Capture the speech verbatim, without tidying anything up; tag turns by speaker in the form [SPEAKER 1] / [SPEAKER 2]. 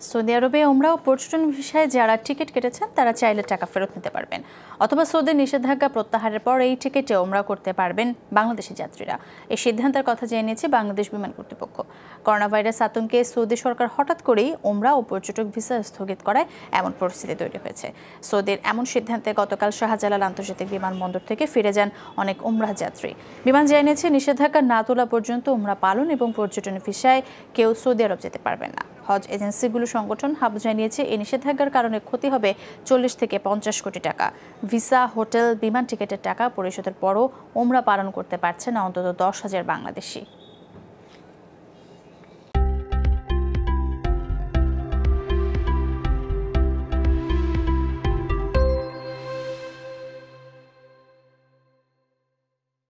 [SPEAKER 1] Saudi আরবে ওমরা ও পর্যটন ভিসায় যারা টিকিট কেটেছেন তারা চাইলে টাকা ফেরত নিতে পারবেন, অথবা সৌদি নিষেধাজ্ঞা প্রত্যাহারের পর এই টিকিটে ওমরা করতে পারবেন বাংলাদেশি যাত্রীরা। এই সিদ্ধান্তের কথা জানিয়েছে বাংলাদেশ বিমান কর্তৃপক্ষ। করোনা ভাইরাস আতঙ্কে সৌদি সরকার হঠাৎ করেই ওমরা ও পর্যটক ভিসা স্থগিত করায় এমন পরিস্থিতি তৈরি হয়েছে। সৌদির এমন সিদ্ধান্তে গতকাল শাহজালাল আন্তর্জাতিক বিমানবন্দর থেকে ফিরে যান অনেক ওমরা যাত্রী। বিমান জানিয়েছে নিষেধাজ্ঞা না তোলা পর্যন্ত ওমরা পালন এবং পর্যটন ভিসায় কেউ সৌদি আরব যেতে পারবেন না। হজ এজেন্সিগুলো সংগঠন হাব জানিয়েছে এই নিষেধাজ্ঞার কারণে ক্ষতি হবে চল্লিশ থেকে পঞ্চাশ কোটি টাকা। ভিসা, হোটেল, বিমান টিকিটের টাকা পরিশোধের পরও ওমরা পালন করতে পারছে না অন্তত দশ হাজার বাংলাদেশি।